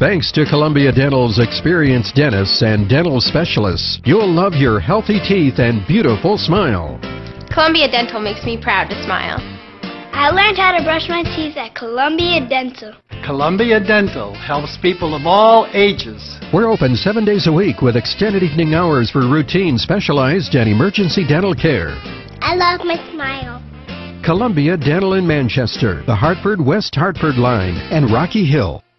Thanks to Columbia Dental's experienced dentists and dental specialists, you'll love your healthy teeth and beautiful smile. Columbia Dental makes me proud to smile. I learned how to brush my teeth at Columbia Dental. Columbia Dental helps people of all ages. We're open 7 days a week with extended evening hours for routine, specialized, and emergency dental care. I love my smile. Columbia Dental in Manchester, the Hartford, West Hartford line, and Rocky Hill.